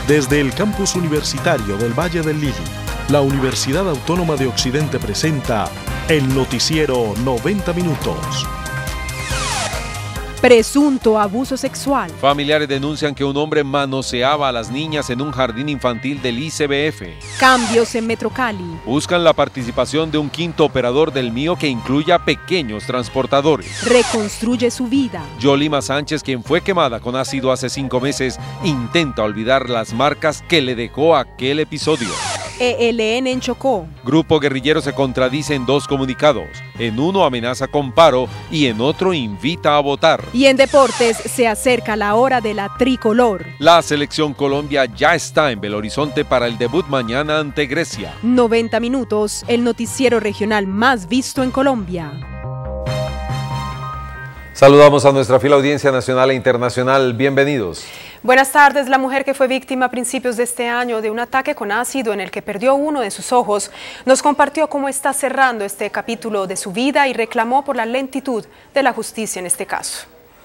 Desde el campus universitario del Valle del Lili, la Universidad Autónoma de Occidente presenta el noticiero 90 minutos. Presunto abuso sexual. Familiares denuncian que un hombre manoseaba a las niñas en un jardín infantil del ICBF. Cambios en Metro Cali. Buscan la participación de un quinto operador del MIO que incluya pequeños transportadores. Reconstruye su vida. Yolima Sánchez, quien fue quemada con ácido hace 5 meses, intenta olvidar las marcas que le dejó aquel episodio. ELN en Chocó. Grupo guerrillero se contradice en 2 comunicados. En uno amenaza con paro y en otro invita a votar. Y en deportes se acerca la hora de la tricolor. La selección Colombia ya está en Belo Horizonte para el debut mañana ante Grecia. 90 minutos, el noticiero regional más visto en Colombia. Saludamos a nuestra fiel audiencia nacional e internacional. Bienvenidos. Buenas tardes. La mujer que fue víctima a principios de este año de un ataque con ácido en el que perdió uno de sus ojos, nos compartió cómo está cerrando este capítulo de su vida y reclamó por la lentitud de la justicia en este caso.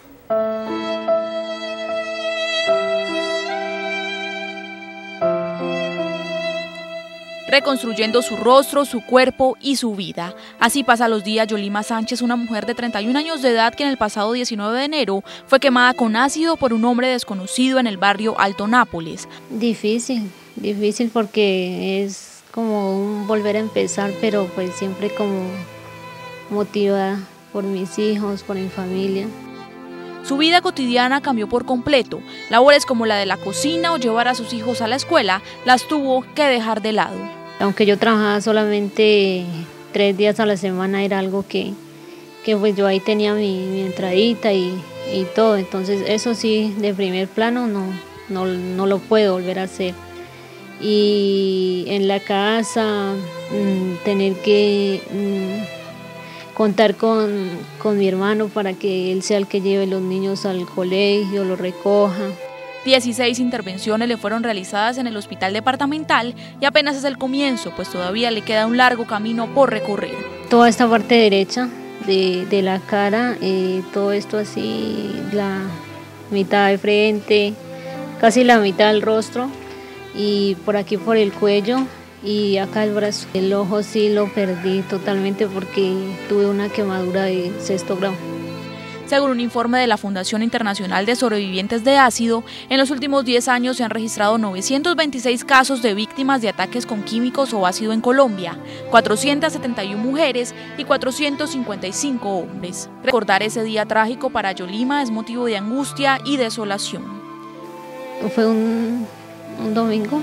Reconstruyendo su rostro, su cuerpo y su vida. Así pasa los días Yolima Sánchez, una mujer de 31 años de edad que en el pasado 19 de enero fue quemada con ácido por un hombre desconocido en el barrio Alto Nápoles. Difícil porque es como un volver a empezar, pero pues siempre como motivada por mis hijos, por mi familia. Su vida cotidiana cambió por completo. Labores como la de la cocina o llevar a sus hijos a la escuela las tuvo que dejar de lado. Aunque yo trabajaba solamente 3 días a la semana, era algo que pues yo ahí tenía mi entradita y todo. Entonces eso sí, de primer plano no lo puedo volver a hacer. Y en la casa tener que contar con mi hermano para que él sea el que lleve los niños al colegio, los recoja. 16 intervenciones le fueron realizadas en el hospital departamental y apenas es el comienzo, pues todavía le queda un largo camino por recorrer. Toda esta parte derecha de la cara, todo esto así, la mitad de frente, casi la mitad del rostro y por aquí por el cuello. Y acá el brazo. El ojo sí lo perdí totalmente porque tuve una quemadura de 6º grado. Según un informe de la Fundación Internacional de Sobrevivientes de Ácido, en los últimos 10 años se han registrado 926 casos de víctimas de ataques con químicos o ácido en Colombia, 471 mujeres y 455 hombres. Recordar ese día trágico para Yolima es motivo de angustia y desolación. Fue un domingo.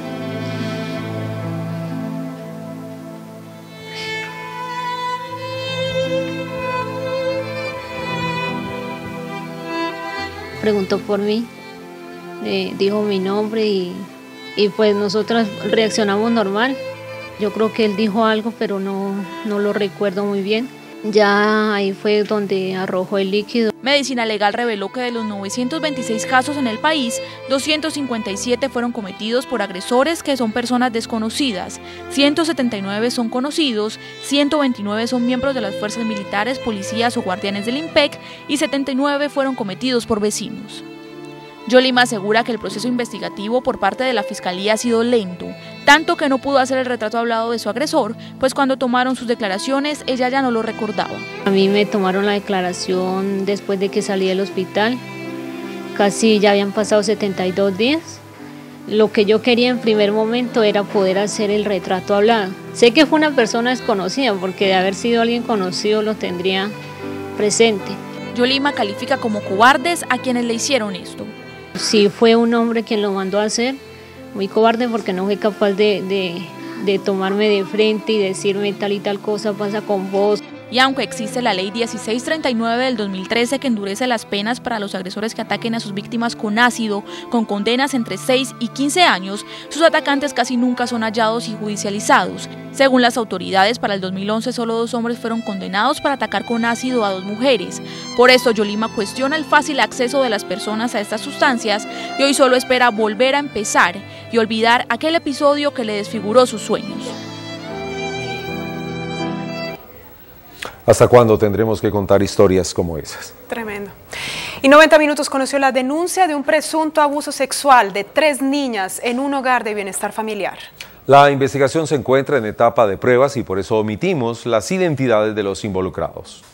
Preguntó por mí, dijo mi nombre y pues nosotras reaccionamos normal. Yo creo que él dijo algo, pero no lo recuerdo muy bien. Ya ahí fue donde arrojó el líquido. Medicina Legal reveló que de los 926 casos en el país, 257 fueron cometidos por agresores que son personas desconocidas, 179 son conocidos, 129 son miembros de las fuerzas militares, policías o guardianes del IMPEC y 79 fueron cometidos por vecinos. Yolima asegura que el proceso investigativo por parte de la Fiscalía ha sido lento, tanto que no pudo hacer el retrato hablado de su agresor, pues cuando tomaron sus declaraciones ella ya no lo recordaba. A mí me tomaron la declaración después de que salí del hospital, casi ya habían pasado 72 días. Lo que yo quería en primer momento era poder hacer el retrato hablado. Sé que fue una persona desconocida, porque de haber sido alguien conocido lo tendría presente. Yolima califica como cobardes a quienes le hicieron esto. Sí, fue un hombre quien lo mandó a hacer, muy cobarde porque no fue capaz de tomarme de frente y decirme tal y tal cosa pasa con vos. Y aunque existe la ley 1639 del 2013 que endurece las penas para los agresores que ataquen a sus víctimas con ácido, con condenas entre 6 y 15 años, sus atacantes casi nunca son hallados y judicializados. Según las autoridades, para el 2011 solo 2 hombres fueron condenados para atacar con ácido a 2 mujeres. Por esto, Yolima cuestiona el fácil acceso de las personas a estas sustancias y hoy solo espera volver a empezar y olvidar aquel episodio que le desfiguró sus sueños. ¿Hasta cuándo tendremos que contar historias como esas? Tremendo. Y 90 Minutos conoció la denuncia de un presunto abuso sexual de 3 niñas en un hogar de bienestar familiar. La investigación se encuentra en etapa de pruebas y por eso omitimos las identidades de los involucrados.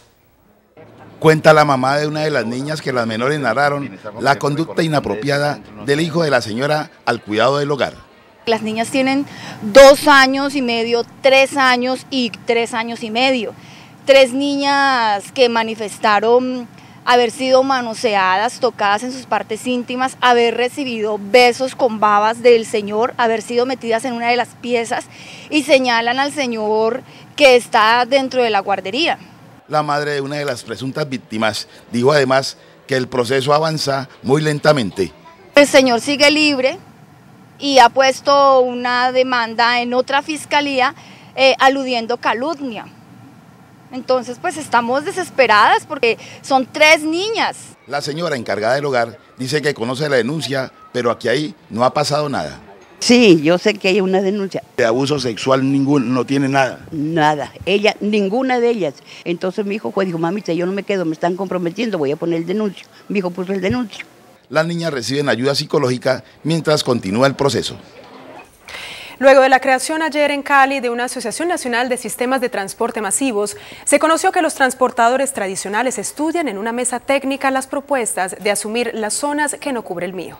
Cuenta la mamá de una de las niñas que las menores narraron la conducta inapropiada del hijo de la señora al cuidado del hogar. Las niñas tienen 2 años y medio, 3 años y 3 años y medio. 3 niñas que manifestaron haber sido manoseadas, tocadas en sus partes íntimas, haber recibido besos con babas del señor, haber sido metidas en una de las piezas y señalan al señor que está dentro de la guardería. La madre de una de las presuntas víctimas dijo además que el proceso avanza muy lentamente. El señor sigue libre y ha puesto una demanda en otra fiscalía aludiendo calumnia. Entonces pues estamos desesperadas porque son 3 niñas. La señora encargada del hogar dice que conoce la denuncia, pero aquí ahí no ha pasado nada. Sí, yo sé que hay una denuncia. De abuso sexual no tiene nada. Nada, ella, ninguna de ellas. Entonces mi hijo dijo, mamita, yo no me quedo, me están comprometiendo, voy a poner el denuncio. Mi hijo puso el denuncio. Las niñas reciben ayuda psicológica mientras continúa el proceso. Luego de la creación ayer en Cali de una Asociación Nacional de Sistemas de Transporte Masivos, se conoció que los transportadores tradicionales estudian en una mesa técnica las propuestas de asumir las zonas que no cubre el mío.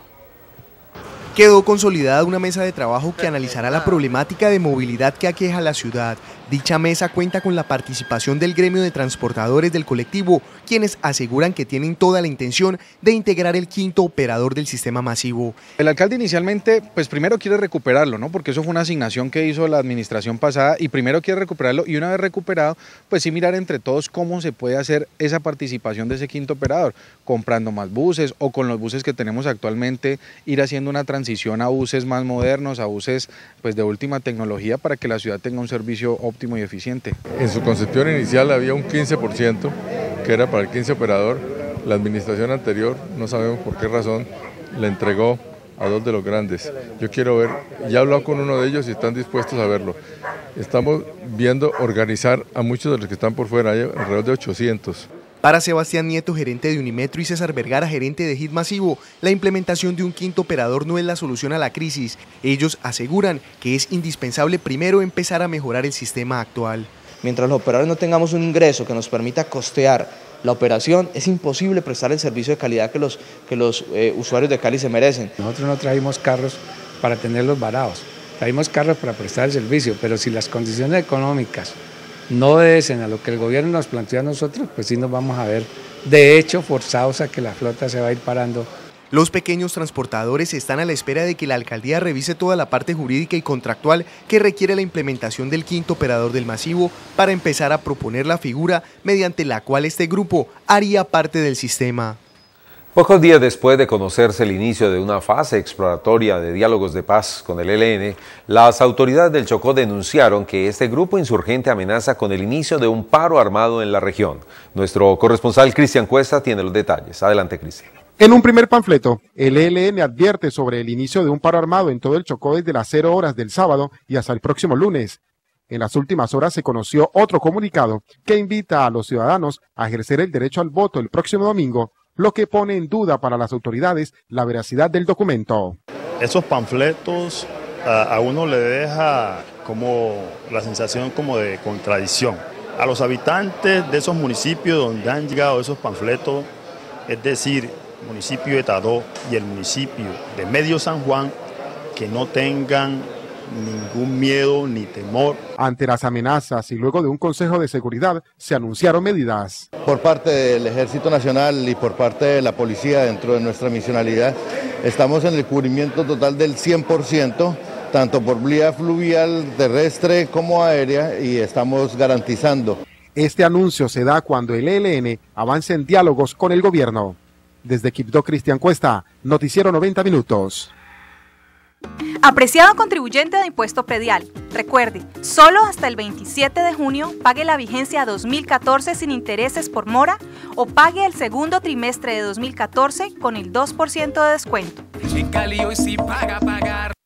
Quedó consolidada una mesa de trabajo que analizará la problemática de movilidad que aqueja a la ciudad. Dicha mesa cuenta con la participación del gremio de transportadores del colectivo, quienes aseguran que tienen toda la intención de integrar el 5º operador del sistema masivo. El alcalde inicialmente, pues primero quiere recuperarlo, ¿no? Porque eso fue una asignación que hizo la administración pasada y primero quiere recuperarlo y una vez recuperado, pues sí mirar entre todos cómo se puede hacer esa participación de ese 5º operador, comprando más buses o con los buses que tenemos actualmente, ir haciendo una transición a buses más modernos, a buses pues de última tecnología para que la ciudad tenga un servicio óptimo y eficiente. En su concepción inicial había un 15% que era para el 15 operador. La administración anterior, no sabemos por qué razón, le entregó a 2 de los grandes. Yo quiero ver, ya he hablado con uno de ellos y están dispuestos a verlo. Estamos viendo organizar a muchos de los que están por fuera, hay alrededor de 800. Para Sebastián Nieto, gerente de Unimetro, y César Vergara, gerente de HIT Masivo, la implementación de un 5º operador no es la solución a la crisis. Ellos aseguran que es indispensable primero empezar a mejorar el sistema actual. Mientras los operadores no tengamos un ingreso que nos permita costear la operación, es imposible prestar el servicio de calidad que los usuarios de Cali se merecen. Nosotros no trajimos carros para tenerlos varados, trajimos carros para prestar el servicio, pero si las condiciones económicas no obedecen a lo que el gobierno nos planteó a nosotros, pues sí nos vamos a ver, de hecho, forzados a que la flota se va a ir parando. Los pequeños transportadores están a la espera de que la alcaldía revise toda la parte jurídica y contractual que requiere la implementación del 5º operador del masivo para empezar a proponer la figura mediante la cual este grupo haría parte del sistema. Pocos días después de conocerse el inicio de una fase exploratoria de diálogos de paz con el ELN, las autoridades del Chocó denunciaron que este grupo insurgente amenaza con el inicio de un paro armado en la región. Nuestro corresponsal Cristian Cuesta tiene los detalles. Adelante, Cristian. En un primer panfleto, el ELN advierte sobre el inicio de un paro armado en todo el Chocó desde las 0 horas del sábado y hasta el próximo lunes. En las últimas horas se conoció otro comunicado que invita a los ciudadanos a ejercer el derecho al voto el próximo domingo, lo que pone en duda para las autoridades la veracidad del documento. Esos panfletos a uno le deja como la sensación como de contradicción. A los habitantes de esos municipios donde han llegado esos panfletos, es decir, el municipio de Tadó y el municipio de Medio San Juan, que no tengan ningún miedo ni temor. Ante las amenazas y luego de un Consejo de Seguridad se anunciaron medidas. Por parte del Ejército Nacional y por parte de la policía dentro de nuestra misionalidad, estamos en el cubrimiento total del 100%, tanto por vía fluvial, terrestre como aérea, y estamos garantizando. Este anuncio se da cuando el ELN avanza en diálogos con el gobierno. Desde Quibdó, Cristian Cuesta, Noticiero 90 Minutos. Apreciado contribuyente de impuesto predial, recuerde, solo hasta el 27 de junio pague la vigencia 2014 sin intereses por mora o pague el segundo trimestre de 2014 con el 2% de descuento. En Cali hoy sí paga pagar.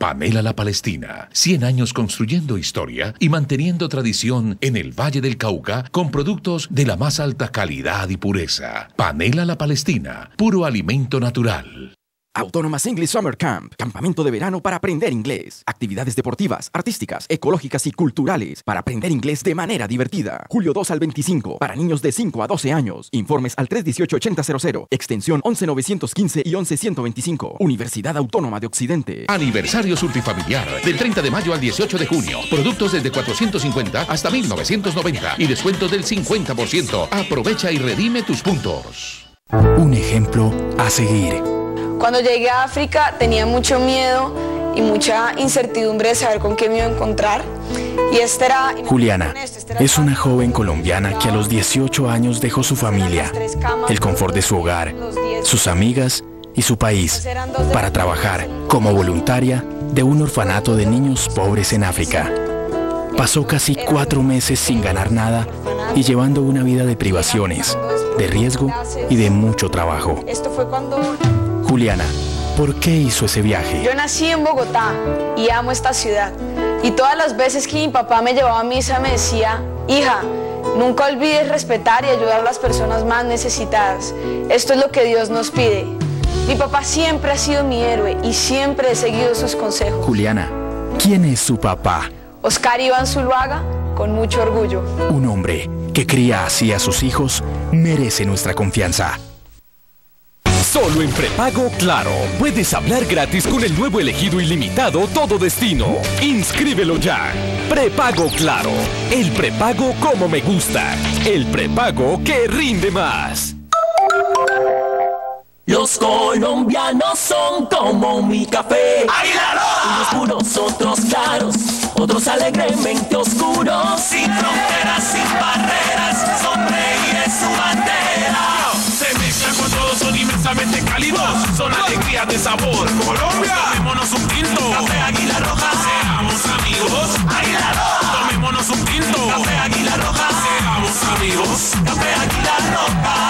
Panela La Palestina, 100 años construyendo historia y manteniendo tradición en el Valle del Cauca con productos de la más alta calidad y pureza. Panela La Palestina, puro alimento natural. Autonomous English Summer Camp, campamento de verano para aprender inglés. Actividades deportivas, artísticas, ecológicas y culturales para aprender inglés de manera divertida. Julio 2 al 25, para niños de 5 a 12 años. Informes al 318-8000, extensión 11915 y 11125. Universidad Autónoma de Occidente. Aniversario Surtifamiliar, del 30 de mayo al 18 de junio. Productos desde 450 hasta 1990 y descuentos del 50%. Aprovecha y redime tus puntos. Un ejemplo a seguir. Cuando llegué a África tenía mucho miedo y mucha incertidumbre de saber con qué me iba a encontrar. Y esta era... Juliana es una joven colombiana que a los 18 años dejó su familia, el confort de su hogar, sus amigas y su país para trabajar como voluntaria de un orfanato de niños pobres en África. Pasó casi 4 meses sin ganar nada y llevando una vida de privaciones, de riesgo y de mucho trabajo. Esto fue cuando... Juliana, ¿por qué hizo ese viaje? Yo nací en Bogotá y amo esta ciudad. Y todas las veces que mi papá me llevaba a misa me decía, hija, nunca olvides respetar y ayudar a las personas más necesitadas. Esto es lo que Dios nos pide. Mi papá siempre ha sido mi héroe y siempre he seguido sus consejos. Juliana, ¿quién es su papá? Oscar Iván Zuluaga, con mucho orgullo. Un hombre que cría así a sus hijos merece nuestra confianza. Solo en Prepago Claro puedes hablar gratis con el nuevo elegido ilimitado Todo Destino. Inscríbelo ya. Prepago Claro. El prepago como me gusta. El prepago que rinde más. Los colombianos son como mi café. ¡Águila Roja! Unos puros, otros claros, otros alegremente oscuros. Sin fronteras, sin barreras, sonreír es su bandera. Se mezclan con todos, son inmensamente cálidos. Son alegrías de sabor. ¡Colombia! Tomémonos un tinto. Café Águila Roja. Seamos amigos. ¡Águila Roja! Tomémonos un tinto. Café Águila Roja. Seamos amigos. Café Águila Roja.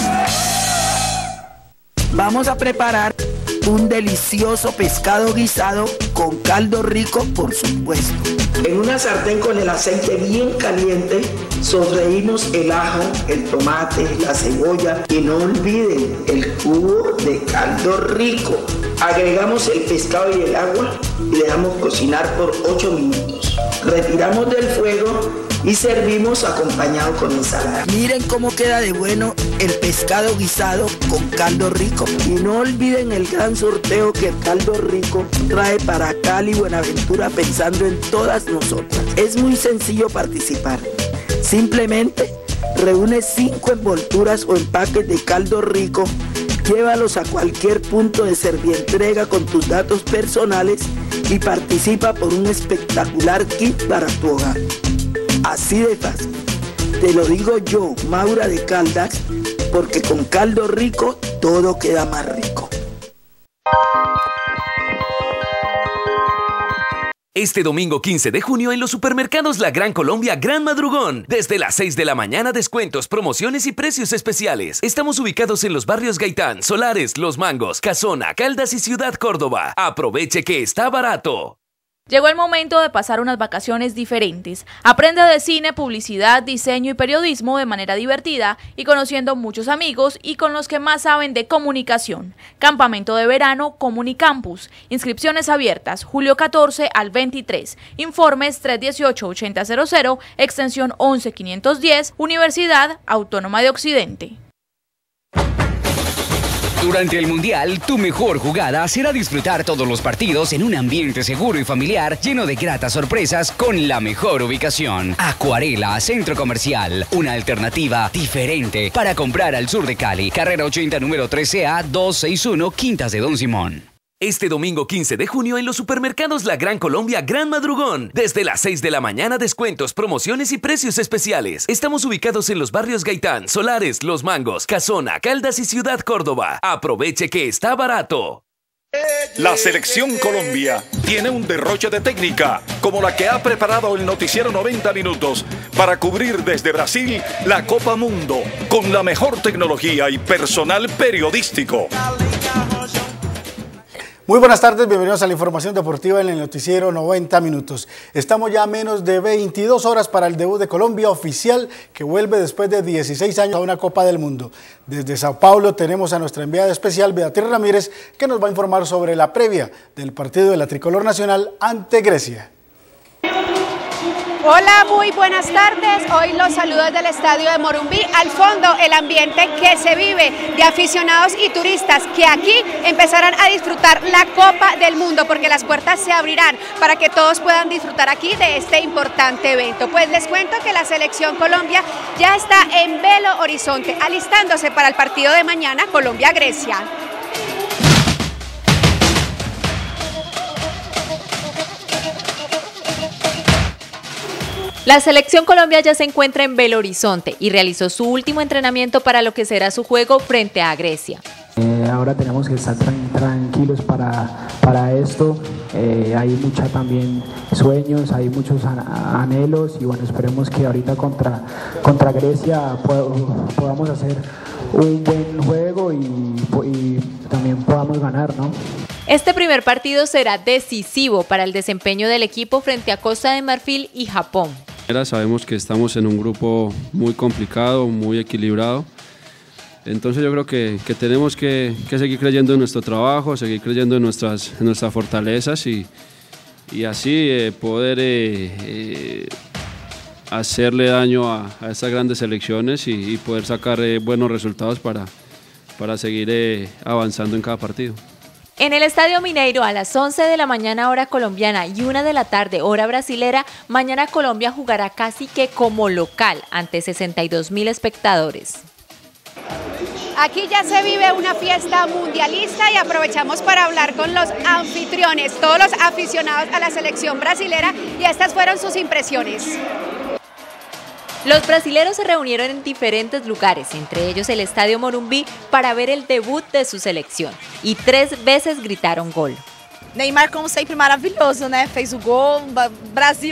Vamos a preparar un delicioso pescado guisado con caldo rico, por supuesto. En una sartén con el aceite bien caliente, sofreímos el ajo, el tomate, la cebolla y no olviden el cubo de caldo rico. Agregamos el pescado y el agua y dejamos cocinar por 8 minutos. Retiramos del fuego y servimos acompañado con ensalada. Miren cómo queda de bueno el pescado guisado con caldo rico. Y no olviden el gran sorteo que el caldo rico trae para Cali y Buenaventura, pensando en todas nosotras. Es muy sencillo participar. Simplemente reúne 5 envolturas o empaques de caldo rico, llévalos a cualquier punto de Servientrega con tus datos personales y participa por un espectacular kit para tu hogar. Así de fácil. Te lo digo yo, Maura de Caldas, porque con caldo rico todo queda más rico. Este domingo 15 de junio en los supermercados La Gran Colombia Gran Madrugón. Desde las 6 de la mañana, descuentos, promociones y precios especiales. Estamos ubicados en los barrios Gaitán, Solares, Los Mangos, Casona, Caldas y Ciudad Córdoba. Aproveche que está barato. Llegó el momento de pasar unas vacaciones diferentes. Aprende de cine, publicidad, diseño y periodismo de manera divertida y conociendo muchos amigos y con los que más saben de comunicación. Campamento de verano Comunicampus. Inscripciones abiertas, julio 14 al 23. Informes 318-8000, extensión 11510, Universidad Autónoma de Occidente. Durante el Mundial, tu mejor jugada será disfrutar todos los partidos en un ambiente seguro y familiar, lleno de gratas sorpresas con la mejor ubicación. Acuarela Centro Comercial, una alternativa diferente para comprar al sur de Cali. Carrera 80, número 13A, 261, Quintas de Don Simón. Este domingo 15 de junio en los supermercados La Gran Colombia Gran Madrugón. Desde las 6 de la mañana, descuentos, promociones y precios especiales. Estamos ubicados en los barrios Gaitán, Solares, Los Mangos, Casona, Caldas y Ciudad Córdoba. Aproveche que está barato. La Selección Colombia tiene un derroche de técnica, como la que ha preparado el noticiero 90 minutos para cubrir desde Brasil la Copa Mundo con la mejor tecnología y personal periodístico. Muy buenas tardes, bienvenidos a la información deportiva en el noticiero 90 minutos. Estamos ya a menos de 22 horas para el debut de Colombia oficial que vuelve después de 16 años a una Copa del Mundo. Desde Sao Paulo tenemos a nuestra enviada especial Beatriz Ramírez que nos va a informar sobre la previa del partido de la Tricolor Nacional ante Grecia. Hola, muy buenas tardes. Hoy los saludo desde el estadio de Morumbí. Al fondo, el ambiente que se vive de aficionados y turistas que aquí empezarán a disfrutar la Copa del Mundo, porque las puertas se abrirán para que todos puedan disfrutar aquí de este importante evento. Pues les cuento que la selección Colombia ya está en Belo Horizonte, alistándose para el partido de mañana Colombia-Grecia. La selección Colombia ya se encuentra en Belo Horizonte y realizó su último entrenamiento para lo que será su juego frente a Grecia. Ahora tenemos que estar tranquilos para esto. Hay mucha también sueños, hay muchos anhelos y bueno, esperemos que ahorita contra Grecia podamos hacer un buen juego y también podamos ganar, ¿no? Este primer partido será decisivo para el desempeño del equipo frente a Costa de Marfil y Japón. Sabemos que estamos en un grupo muy complicado, muy equilibrado. Entonces yo creo que tenemos que seguir creyendo en nuestro trabajo, seguir creyendo en nuestras fortalezas y así poder hacerle daño a estas grandes selecciones y poder sacar buenos resultados para seguir avanzando en cada partido. En el Estadio Mineiro a las 11 de la mañana hora colombiana y 1 de la tarde hora brasilera, mañana Colombia jugará casi que como local ante 62.000 espectadores. Aquí ya se vive una fiesta mundialista y aprovechamos para hablar con los anfitriones, todos los aficionados a la selección brasilera, y estas fueron sus impresiones. Los brasileros se reunieron en diferentes lugares, entre ellos el Estadio Morumbí, para ver el debut de su selección, y 3 veces gritaron gol. Neymar, como sempre, maravilhoso, né? Fez o gol, Brasil.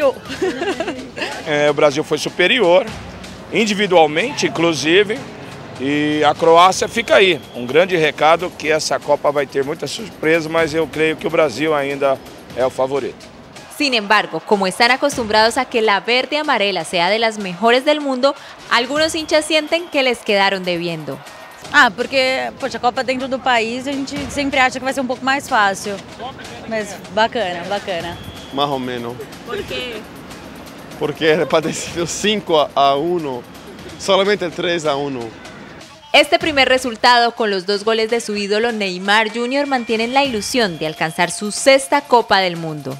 O Brasil foi superior, individualmente, inclusive, e a Croácia fica aí. Grande recado que essa Copa vai ter muitas surpresas, mas eu creio que o Brasil ainda é o favorito. Sin embargo, como están acostumbrados a que la verde amarela sea de las mejores del mundo, algunos hinchas sienten que les quedaron debiendo. Porque, poxa, a Copa dentro do país, a gente sempre acha que vai ser pouco mais fácil. Mas bacana, bacana. Mais ou menos. ¿Por quê? Porque era para decir 5-1, solamente 3-1. Este primer resultado, con los 2 goles de su ídolo Neymar Jr., mantienen la ilusión de alcanzar su 6ª Copa del Mundo.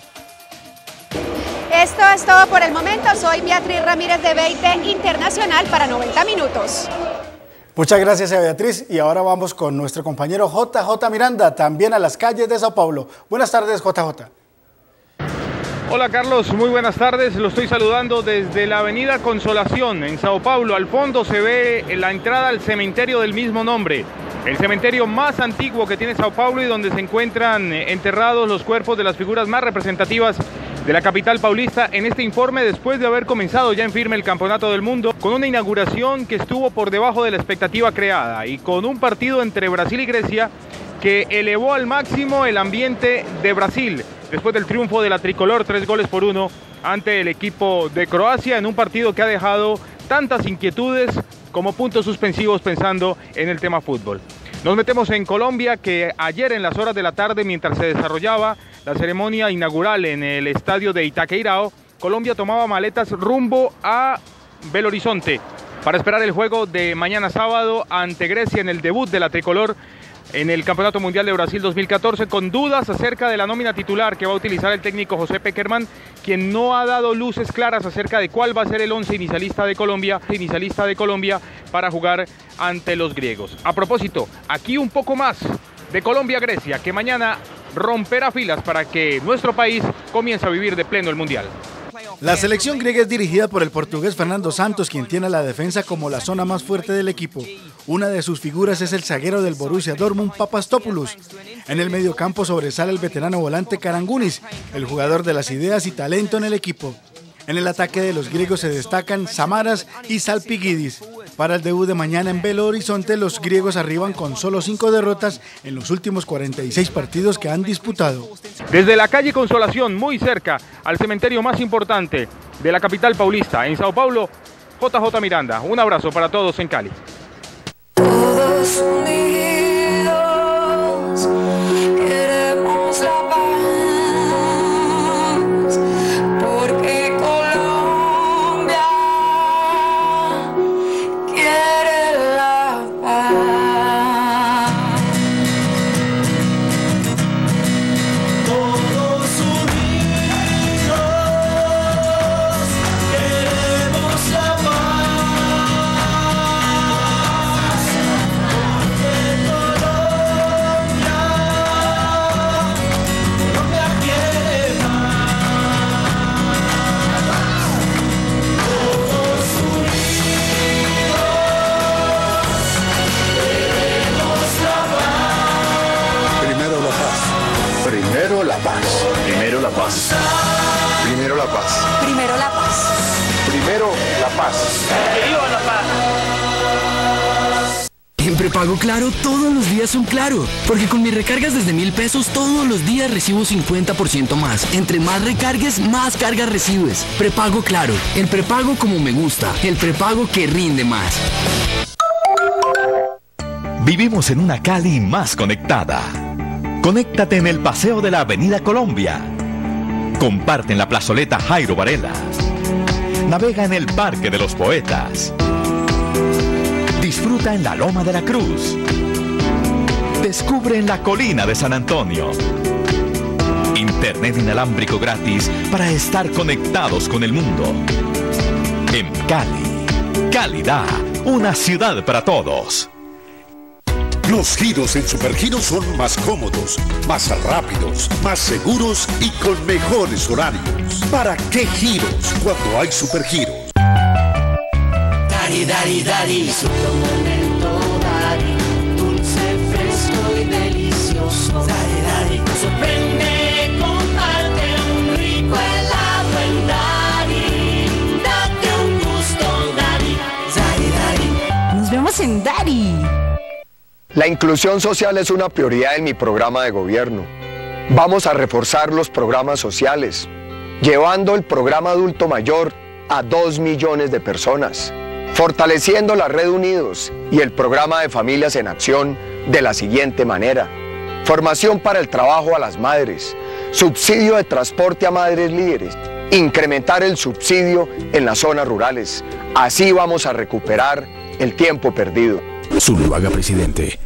Esto es todo por el momento. Soy Beatriz Ramírez de BIT Internacional para 90 minutos. Muchas gracias a Beatriz y ahora vamos con nuestro compañero JJ Miranda, también a las calles de Sao Paulo. Buenas tardes, JJ. Hola Carlos, muy buenas tardes. Lo estoy saludando desde la avenida Consolación en Sao Paulo. Al fondo se ve la entrada al cementerio del mismo nombre. El cementerio más antiguo que tiene Sao Paulo y donde se encuentran enterrados los cuerpos de las figuras más representativas de la capital paulista, en este informe después de haber comenzado ya en firme el Campeonato del Mundo, con una inauguración que estuvo por debajo de la expectativa creada y con un partido entre Brasil y Grecia que elevó al máximo el ambiente de Brasil después del triunfo de la tricolor 3-1 ante el equipo de Croacia, en un partido que ha dejado tantas inquietudes como puntos suspensivos pensando en el tema fútbol. Nos metemos en Colombia, que ayer en las horas de la tarde, mientras se desarrollaba la ceremonia inaugural en el estadio de Itaqueirao, Colombia tomaba maletas rumbo a Belo Horizonte para esperar el juego de mañana sábado ante Grecia en el debut de la tricolor en el Campeonato Mundial de Brasil 2014, con dudas acerca de la nómina titular que va a utilizar el técnico José Peckerman, quien no ha dado luces claras acerca de cuál va a ser el 11 inicialista de Colombia para jugar ante los griegos. A propósito, aquí un poco más de Colombia-Grecia, que mañana romperá filas para que nuestro país comience a vivir de pleno el Mundial. La selección griega es dirigida por el portugués Fernando Santos, quien tiene la defensa como la zona más fuerte del equipo. Una de sus figuras es el zaguero del Borussia Dortmund, Papastopoulos. En el mediocampo sobresale el veterano volante Karangunis, el jugador de las ideas y talento en el equipo. En el ataque de los griegos se destacan Samaras y Salpigidis. Para el debut de mañana en Belo Horizonte, los griegos arriban con solo 5 derrotas en los últimos 46 partidos que han disputado. Desde la calle Consolación, muy cerca al cementerio más importante de la capital paulista, en Sao Paulo, JJ Miranda. Un abrazo para todos en Cali. Todos unidos queremos la paz, porque Colombia quiere la paz. Todos unidos queremos la paz, porque Colombia quiere todos Primero la paz. Primero la paz. Primero la paz. Primero la paz. Primero la paz. Primero la paz. ¡Viva la paz! En prepago Claro, todos los días son Claro, porque con mis recargas desde 1,000 pesos todos los días recibo 50% más. Entre más recargues, más cargas recibes. Prepago Claro, el prepago como me gusta, el prepago que rinde más. Vivimos en una Cali más conectada. Conéctate en el paseo de la Avenida Colombia. Comparte en la plazoleta Jairo Varela. Navega en el Parque de los Poetas. Disfruta en la Loma de la Cruz. Descubre en la Colina de San Antonio. Internet inalámbrico gratis para estar conectados con el mundo. En Cali, calidad, una ciudad para todos. Los giros en Supergiros son más cómodos, más rápidos, más seguros y con mejores horarios. ¿Para qué giros cuando hay Supergiros? Dari, dari, dari, solo un momento, dari, dulce, fresco y delicioso. Dari, dari, nos sorprende, comparte un rico helado en Dari. Date un gusto, Dari, dari, dari. Nos vemos en Dari. La inclusión social es una prioridad en mi programa de gobierno. Vamos a reforzar los programas sociales, llevando el programa adulto mayor a 2 millones de personas, fortaleciendo la Red Unidos y el programa de Familias en Acción de la siguiente manera: formación para el trabajo a las madres, subsidio de transporte a madres líderes, incrementar el subsidio en las zonas rurales. Así vamos a recuperar el tiempo perdido. Zuluaga, presidente.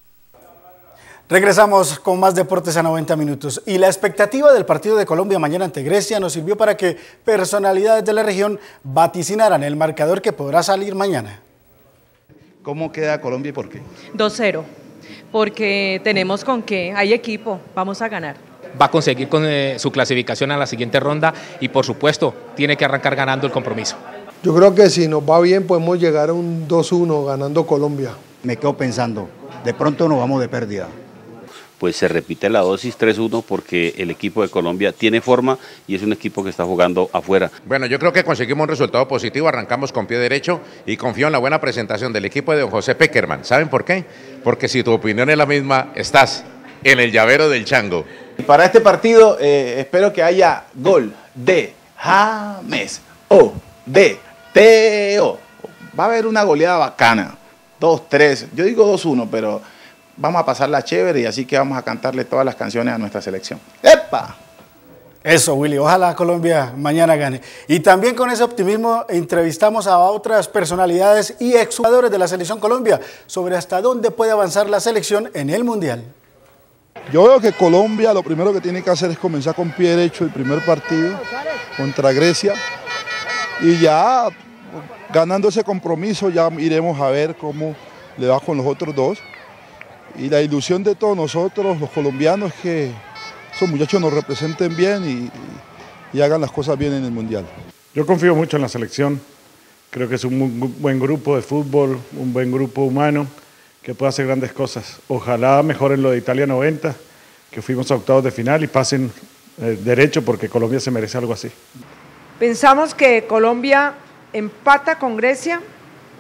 Regresamos con más deportes a 90 minutos. Y la expectativa del partido de Colombia mañana ante Grecia nos sirvió para que personalidades de la región vaticinaran el marcador que podrá salir mañana. ¿Cómo queda Colombia y por qué? 2-0, porque tenemos con qué, hay equipo, vamos a ganar. Va a conseguir con su clasificación a la siguiente ronda y por supuesto tiene que arrancar ganando el compromiso. Yo creo que si nos va bien podemos llegar a un 2-1 ganando Colombia. Me quedo pensando, de pronto nos vamos de pérdida. Pues se repite la dosis 3-1 porque el equipo de Colombia tiene forma y es un equipo que está jugando afuera. Bueno, yo creo que conseguimos un resultado positivo, arrancamos con pie derecho y confío en la buena presentación del equipo de don José Peckerman. ¿Saben por qué? Porque si tu opinión es la misma, estás en el llavero del Chango. Para este partido espero que haya gol de James o de Teo. Va a haber una goleada bacana, 2-3, yo digo 2-1, pero vamos a pasarla chévere y así que vamos a cantarle todas las canciones a nuestra selección. ¡Epa! Eso, Willy, ojalá Colombia mañana gane. Y también con ese optimismo entrevistamos a otras personalidades y exjugadores de la Selección Colombia sobre hasta dónde puede avanzar la selección en el Mundial. Yo veo que Colombia lo primero que tiene que hacer es comenzar con pie derecho el primer partido contra Grecia y ya ganando ese compromiso ya iremos a ver cómo le va con los otros dos. Y la ilusión de todos nosotros, los colombianos, es que esos muchachos nos representen bien y hagan las cosas bien en el Mundial. Yo confío mucho en la selección, creo que es un muy buen grupo de fútbol, un buen grupo humano que puede hacer grandes cosas. Ojalá mejoren lo de Italia 90, que fuimos a octavos de final y pasen derecho porque Colombia se merece algo así. Pensamos que Colombia empata con Grecia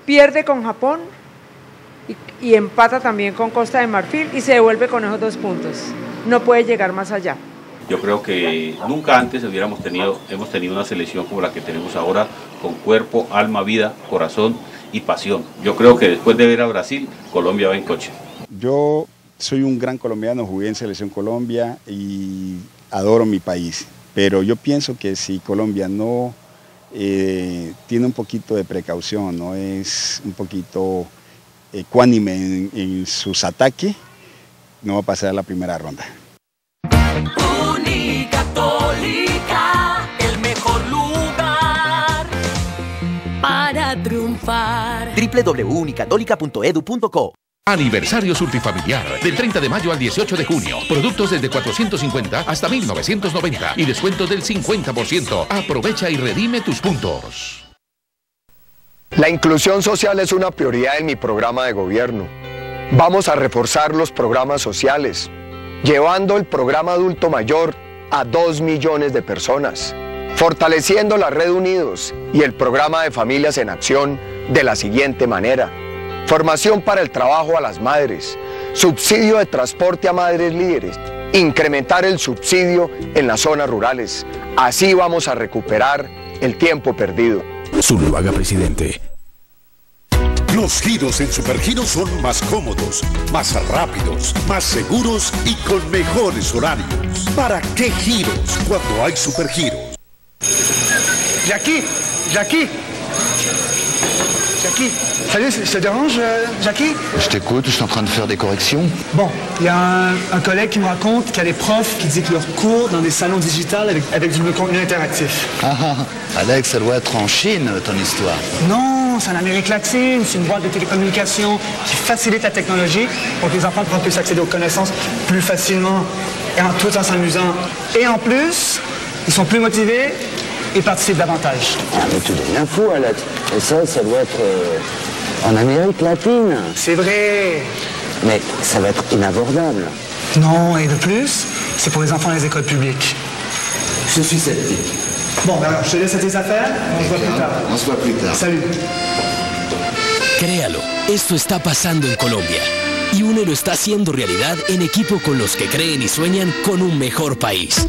pierde con Japón y empata también con Costa de Marfil y se devuelve con esos 2 puntos. No puede llegar más allá. Yo creo que nunca antes hemos tenido una selección como la que tenemos ahora, con cuerpo, alma, vida, corazón y pasión. Yo creo que después de ver a Brasil, Colombia va en coche. Yo soy un gran colombiano, jugué en Selección Colombia y adoro mi país, pero yo pienso que si Colombia no tiene un poquito de precaución, no es un poquito ecuánime en sus ataques, no va a pasar a la primera ronda. Unicatólica, el mejor lugar para triunfar. www.unicatólica.edu.co. Aniversario Surtifamiliar, del 30 de mayo al 18 de junio. Productos desde 450 hasta 1990 y descuentos del 50%. Aprovecha y redime tus puntos. La inclusión social es una prioridad en mi programa de gobierno. Vamos a reforzar los programas sociales, llevando el programa adulto mayor a 2 millones de personas, fortaleciendo la Red Unidos y el programa de Familias en Acción de la siguiente manera: formación para el trabajo a las madres, subsidio de transporte a madres líderes, incrementar el subsidio en las zonas rurales. Así vamos a recuperar el tiempo perdido. Zuluaga, presidente. Los giros en Supergiros son más cómodos, más rápidos, más seguros y con mejores horarios. ¿Para qué giros cuando hay Supergiros? Jackie, salut, ça te dérange, Jackie? Je t'écoute, je suis en train de faire des corrections. Bon, il y a un collègue qui me raconte qu'il y a des profs qui disent que leurs cours dans des salons digitales avec du contenu interactif. Ah, Alex, ça doit être en Chine, ton histoire. Non, c'est en Amérique latine, c'est une boîte de télécommunications qui facilite la technologie pour que les enfants puissent accéder aux connaissances plus facilement et tout en s'amusant. Et en plus, ils sont plus motivés et participent davantage. Ah, mais tu deviens fou, Alex. Et ça doit être en Amérique latine. C'est vrai. Mais ça va être inabordable. Non, et de plus, c'est pour les enfants des écoles publiques. Je suis sceptique. Bon, ben alors, je te laisse à tes affaires. On se voit plus tard. On se voit plus tard. Salut. Créalo, esto está pasando en Colombia. Y UNE lo está haciendo realidad en equipo con los que creen y sueñan con un mejor país.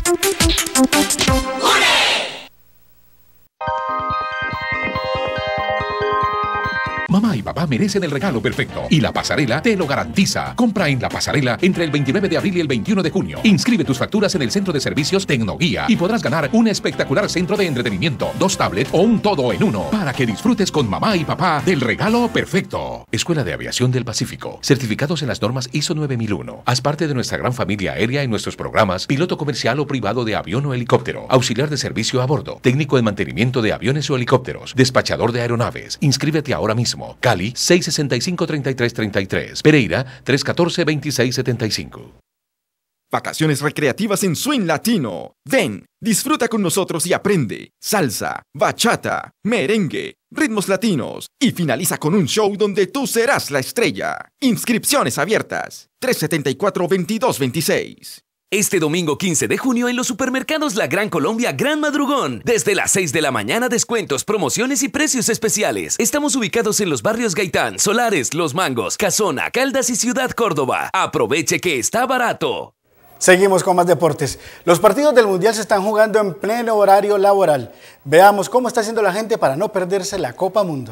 Mamá y papá merecen el regalo perfecto y La Pasarela te lo garantiza. Compra en La Pasarela entre el 29 de abril y el 21 de junio. Inscribe tus facturas en el centro de servicios Tecnoguía y podrás ganar un espectacular centro de entretenimiento, 2 tablets o un todo en uno para que disfrutes con mamá y papá del regalo perfecto. Escuela de Aviación del Pacífico. Certificados en las normas ISO 9001. Haz parte de nuestra gran familia aérea en nuestros programas: piloto comercial o privado de avión o helicóptero, auxiliar de servicio a bordo, técnico de mantenimiento de aviones o helicópteros, despachador de aeronaves. Inscríbete ahora mismo. Cali 665-3333. Pereira 314-2675. Vacaciones recreativas en Swing Latino. Ven, disfruta con nosotros y aprende salsa, bachata, merengue, ritmos latinos y finaliza con un show donde tú serás la estrella. Inscripciones abiertas. 374-2226. Este domingo 15 de junio en los supermercados La Gran Colombia Gran Madrugón. Desde las 6 de la mañana, descuentos, promociones y precios especiales. Estamos ubicados en los barrios Gaitán, Solares, Los Mangos, Casona, Caldas y Ciudad Córdoba. Aproveche que está barato. Seguimos con más deportes. Los partidos del Mundial se están jugando en pleno horario laboral. Veamos cómo está haciendo la gente para no perderse la Copa Mundo.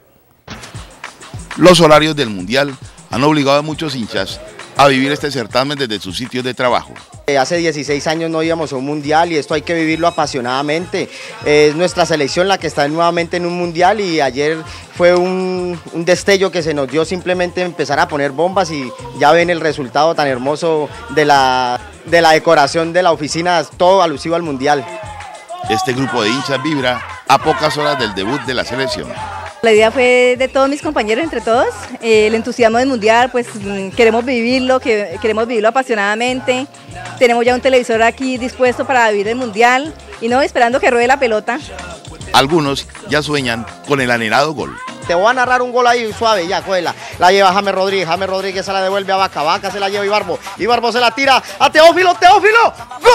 Los horarios del Mundial han obligado a muchos hinchas a vivir este certamen desde sus sitios de trabajo. Hace 16 años no íbamos a un mundial y esto hay que vivirlo apasionadamente. Es nuestra selección la que está nuevamente en un mundial y ayer fue un destello que se nos dio simplemente empezar a poner bombas y ya ven el resultado tan hermoso de la decoración de la oficina, todo alusivo al mundial. Este grupo de hinchas vibra a pocas horas del debut de la selección. La idea fue de todos mis compañeros, entre todos, el entusiasmo del mundial, pues queremos vivirlo apasionadamente. Tenemos ya un televisor aquí dispuesto para vivir el mundial y no esperando que ruede la pelota. Algunos ya sueñan con el anhelado gol. Te voy a narrar un gol ahí suave, ya, cógela. La lleva James Rodríguez se la devuelve a Vaca, Vaca se la lleva Ibarbo se la tira a Teófilo, ¡gol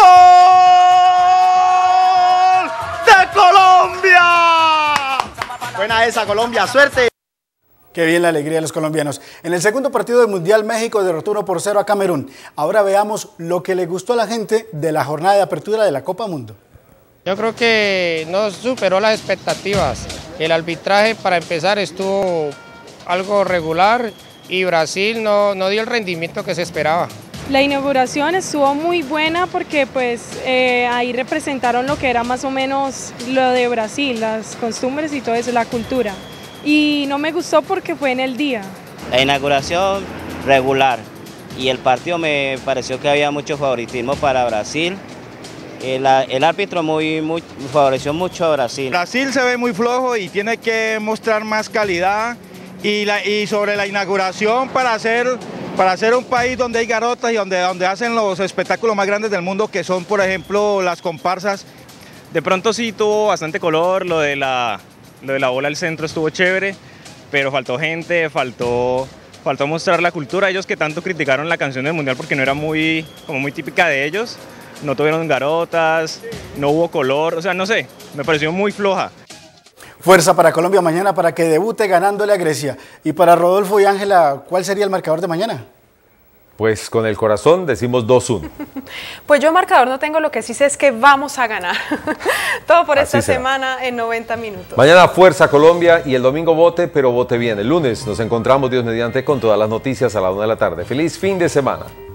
de Colombia! Buena esa, Colombia, suerte. Qué bien la alegría de los colombianos. En el segundo partido del Mundial, México derrotó 1-0 a Camerún. Ahora veamos lo que le gustó a la gente de la jornada de apertura de la Copa Mundo. Yo creo que no superó las expectativas. El arbitraje, para empezar, estuvo algo regular y Brasil no dio el rendimiento que se esperaba. La inauguración estuvo muy buena porque pues ahí representaron lo que era más o menos lo de Brasil, las costumbres y todo eso, la cultura. Y no me gustó porque fue en el día. La inauguración regular y el partido me pareció que había mucho favoritismo para Brasil. El árbitro favoreció mucho a Brasil. Brasil se ve muy flojo y tiene que mostrar más calidad y sobre la inauguración para hacer un país donde hay garotas y donde hacen los espectáculos más grandes del mundo, que son por ejemplo las comparsas. De pronto sí tuvo bastante color, lo de la bola al centro estuvo chévere, pero faltó gente, faltó mostrar la cultura. Ellos que tanto criticaron la canción del Mundial porque no era muy típica de ellos, no tuvieron garotas, no hubo color, o sea, no sé, me pareció muy floja. Fuerza para Colombia mañana para que debute ganándole a Grecia. Y para Rodolfo y Ángela, ¿cuál sería el marcador de mañana? Pues con el corazón decimos 2-1. Pues yo marcador no tengo, lo que sí sé es que vamos a ganar. Todo por esta será. Semana en 90 minutos. Mañana Fuerza Colombia y el domingo vote, pero vote bien. El lunes nos encontramos, Dios mediante, con todas las noticias a la 1 de la tarde. Feliz fin de semana.